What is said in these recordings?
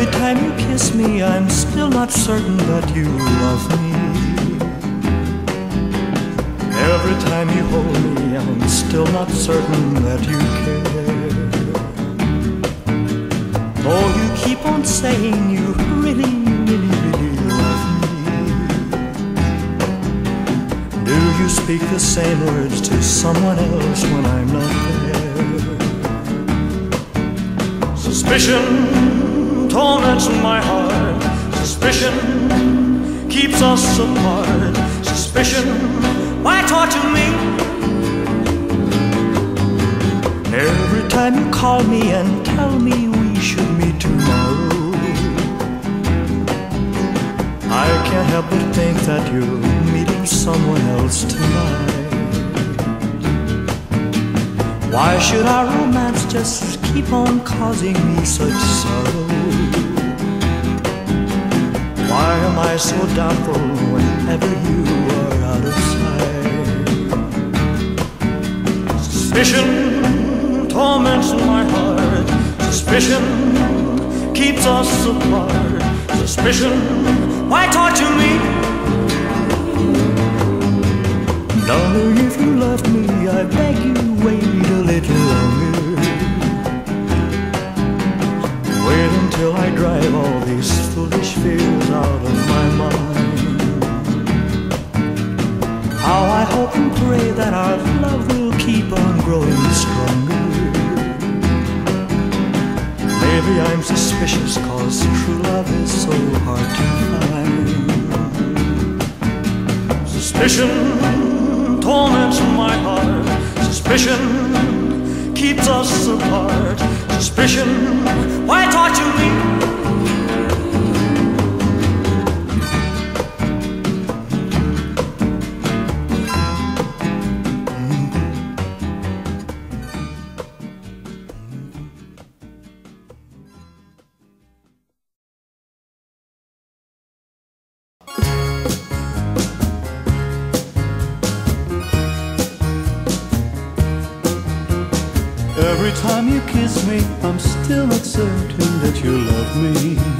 Every time you kiss me, I'm still not certain that you love me. Every time you hold me, I'm still not certain that you care. Though you keep on saying you really, really, really love me, do you speak the same words to someone else when I'm not there? Suspicion torments my heart. Suspicion keeps us apart. Suspicion, why torture me? Every time you call me and tell me we should meet tomorrow, I can't help but think that you're meeting someone else tonight. Why should our romance just keep on causing me such sorrow? Why am I so doubtful whenever you are out of sight? Suspicion torments my heart. Suspicion keeps us apart. Suspicion, why torture me? Darling, if you love me, I beg you, wait a little longer. Wait until I drive all these foolish fears out of my mind. How I hope and pray that our love will keep on growing stronger. Maybe I'm suspicious, 'cause true love is so hard to find. Suspicion torments my heart. Suspicion keeps us apart. Suspicion, why torture me? Every time you kiss me, I'm still not certain that you love me.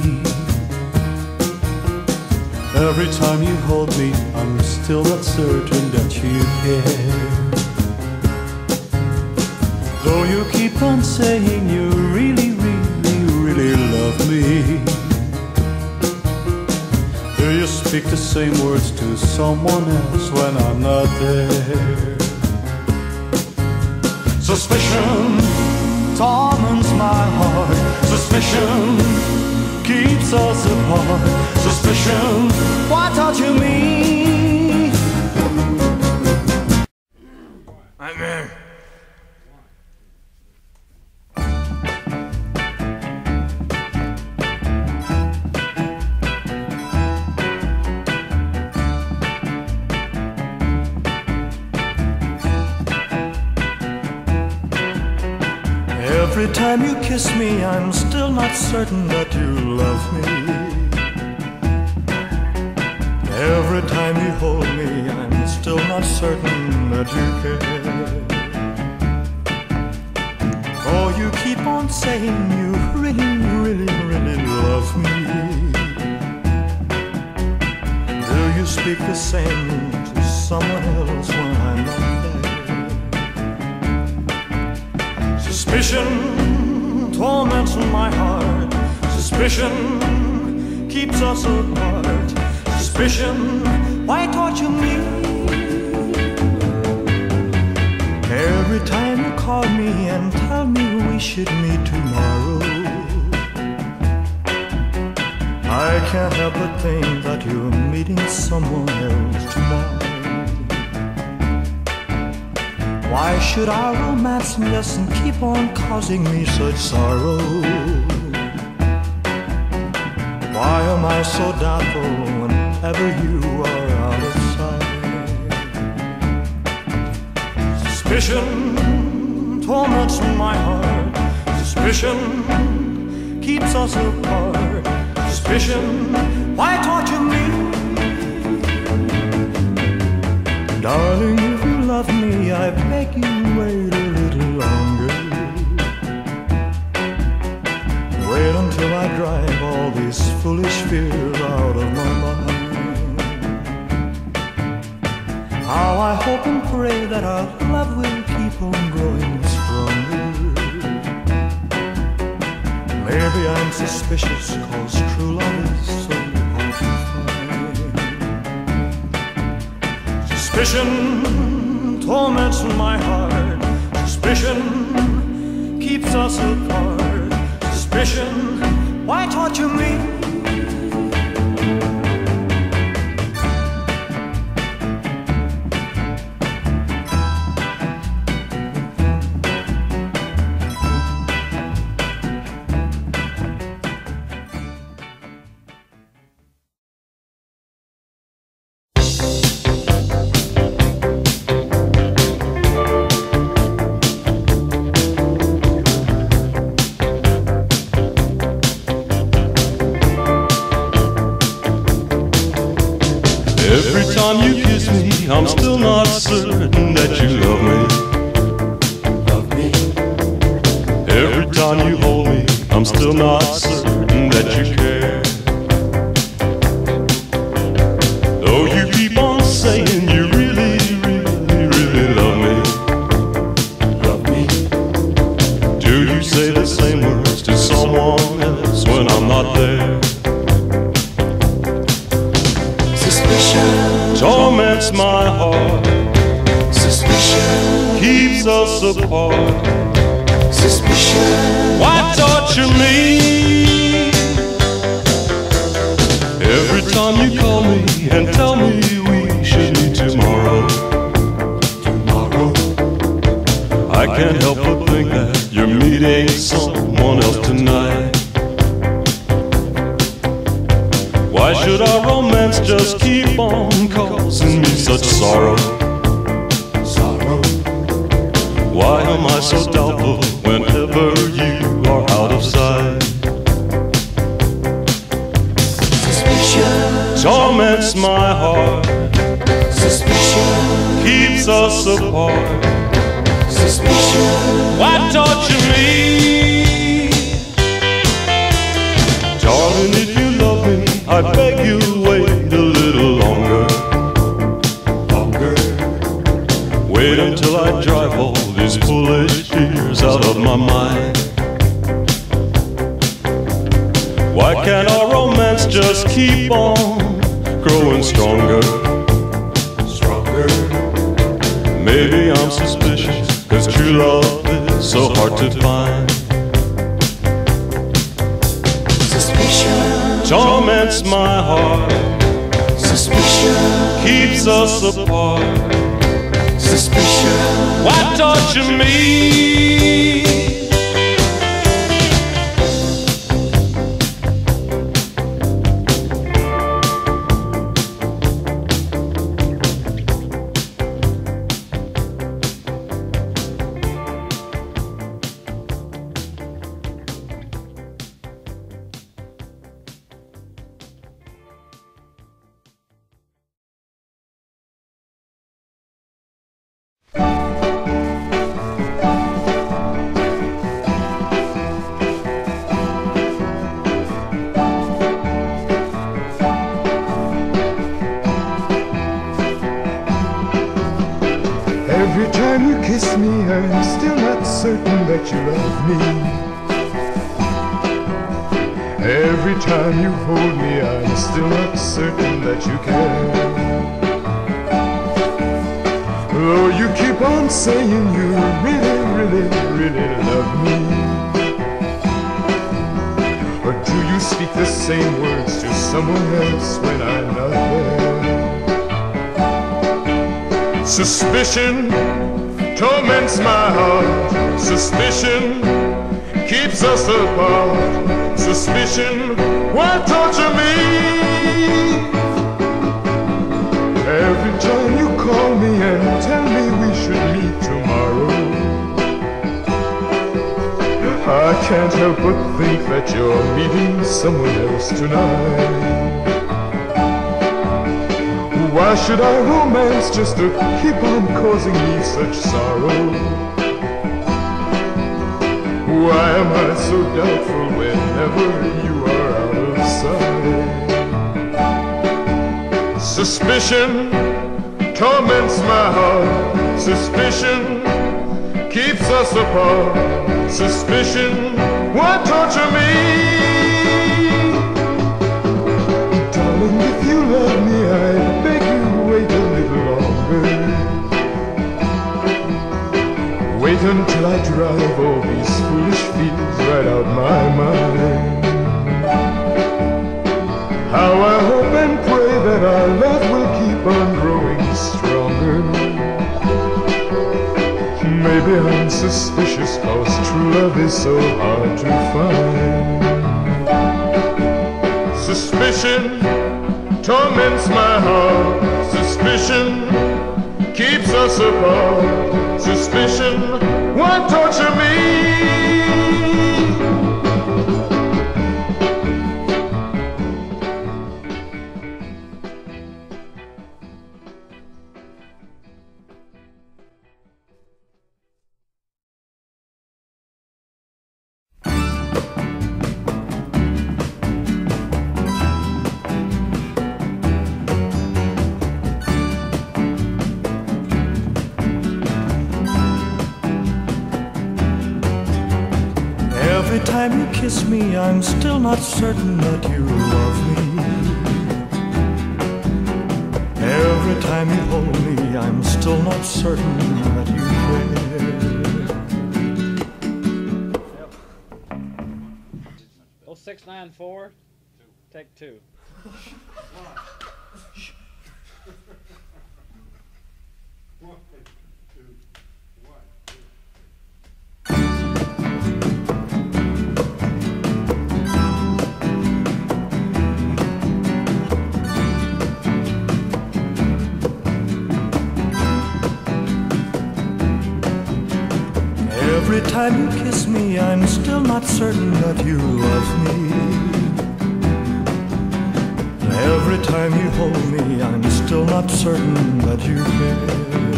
Every time you hold me, I'm still not certain that you care. Though you keep on saying you really, really, really love me, do you speak the same words to someone else when I'm not there? Suspicion torments my heart. Suspicion keeps us apart. Suspicion, why torture me? I'm there. Every time you kiss me, I'm still not certain that you love me. Every time you hold me, I'm still not certain that you care. Oh, you keep on saying you really, really, really love me. Do you speak the same to someone else when I'm not there? Suspicion torments my heart. Suspicion keeps us apart. Suspicion, why torture me? Every time you call me and tell me we should meet tomorrow, I can't help but think that you're meeting someone else tonight. Why should our romance lesson keep on causing me such sorrow? Why am I so doubtful whenever you are out of sight? Suspicion torments my heart. Suspicion keeps us apart. Suspicion, why torture me? Darling, if you love me, I beg you, wait a little longer. Wait until I drive all foolish fear out of my mind. How I hope and pray that our love will keep on growing stronger. Maybe I'm suspicious, 'cause true love is so hard to find. Suspicion torments my heart. Suspicion keeps us apart. Suspicion, why torture me? Every time you kiss me, I'm still not certain that you love me. Every time you hold me, I'm still not certain that you care. Though you keep on saying you really, really, really love me. Do you say the same words to someone else when I'm not there? Torments my heart. Suspicion Keeps us apart. Suspicion Why torture me? Every time you call me and tell me we should meet tomorrow, I can't help but think that you're meeting someone else tonight. Why should our romance just keep on causing me such sorrow? Why am I so doubtful whenever you are out of sight? Suspicion Torments my heart. Suspicion Keeps us apart. Suspicion Why torture me? Darling, if you love me, I beg you wait a little longer. Wait until I drive all these foolish fears out of my mind. Why can't our romance just keep on growing stronger? Maybe I'm suspicious, 'cause true love is so hard to find. Suspicion Torments my heart. Suspicion Keeps us apart. Suspicion Why torture me? Every time you kiss me, I'm still not certain that you love me. Every time you hold me, I'm still not certain that you care. Though you keep on saying you really, really, really love me. But do you speak the same words to someone else when I'm not there? Suspicion torments my heart. Suspicion keeps us apart. Suspicion, why torture me? Every time you call me and tell me we should meet tomorrow, I can't help but think that you're meeting someone else tonight. Why should our romance just to keep on causing me such sorrow? Why am I so doubtful whenever you are out of sight? Suspicion torments my heart. Suspicion keeps us apart. Suspicion, why torture me? Darling, if you love me, I beg you wait a little longer. Wait until I drive all these foolish fears right out my mind. How I hope and pray that our love will keep on growing stronger. Maybe I'm suspicious, cause true love is so hard to find. Suspicion torments my heart. Suspicion keeps us apart. Suspicion, why torture me? Every time you kiss me, I'm still not certain that you love me. Every time you hold me, I'm still not certain that you care. 0694, take 2. Every time you kiss me, I'm still not certain that you love me. Every time you hold me, I'm still not certain that you care.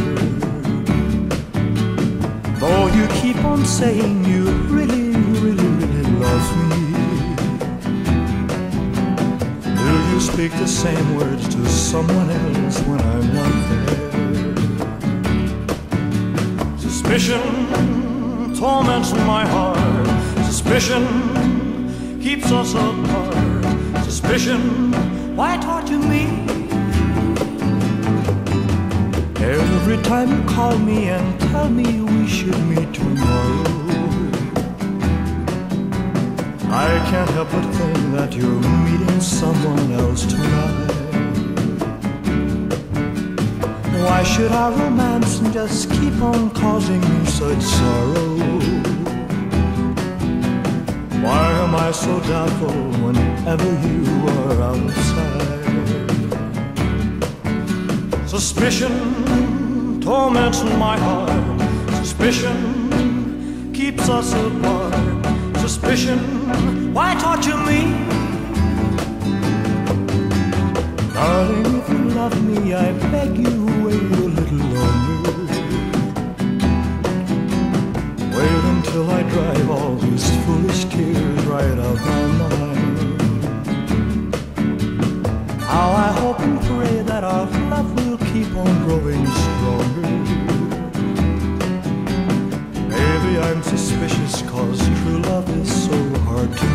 Though you keep on saying you really, really, really love me, do you speak the same words to someone else when I'm not there? Suspicion torments my heart. Suspicion keeps us apart. Suspicion, why torture me? Every time you call me and tell me we should meet tomorrow, I can't help but think that you're meeting someone else tonight. Why should our romance just keep on causing me such sorrow? Why am I so doubtful whenever you are outside? Suspicion torments my heart. Suspicion keeps us apart. Suspicion, why torture me? Darling, if you love me, I beg you wait a little longer. Wait until I drive all these foolish tears right out my mind. How I hope and pray that our love will keep on growing stronger. Maybe I'm suspicious cause true love is so hard to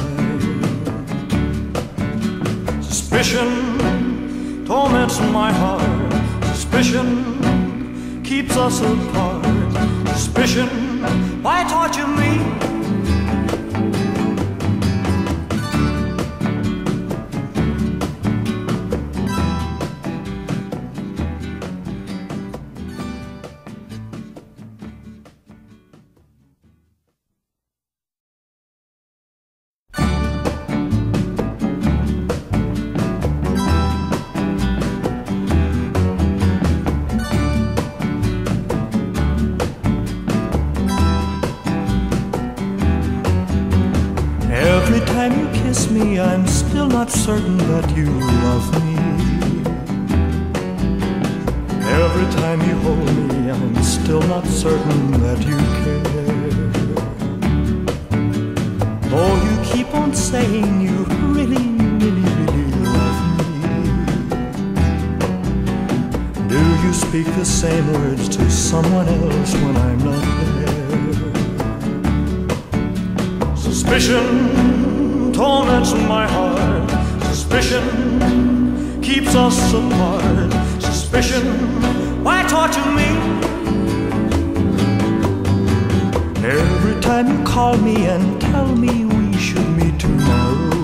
find. Suspicion torments my heart. Suspicion keeps us apart. Suspicion, why torture me? Every time you kiss me, I'm still not certain that you love me. Every time you hold me, I'm still not certain that you care. Though you keep on saying you really, really, really love me, speak the same words to someone else when I'm not there. Suspicion torments my heart. Suspicion keeps us apart. Suspicion, why torture me? Every time you call me and tell me we should meet tomorrow,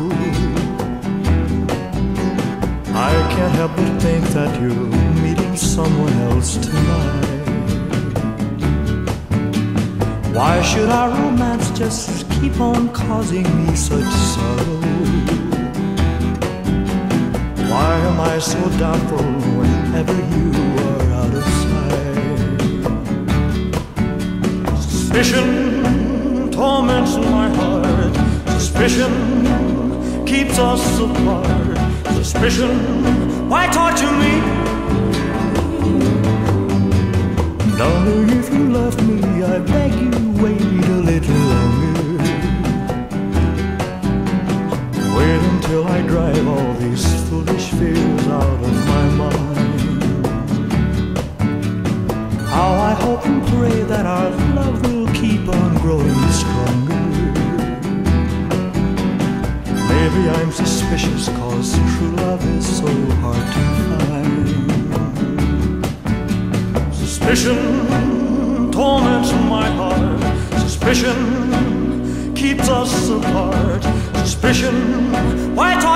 I can't help but think that you're meeting someone else tonight. Why should our romance just keep on causing me such sorrow? Why am I so doubtful whenever you are out of sight? Suspicion torments my heart. Suspicion keeps us apart. Suspicion, why torture me? Darling, if you love me, I beg you wait a little longer. Wait until I drive all these foolish fears out of my mind. How I hope and pray that our love will keep on growing stronger. Maybe I'm suspicious 'cause true love is so hard to find. Suspicion torments my heart. Suspicion keeps us apart. Suspicion, why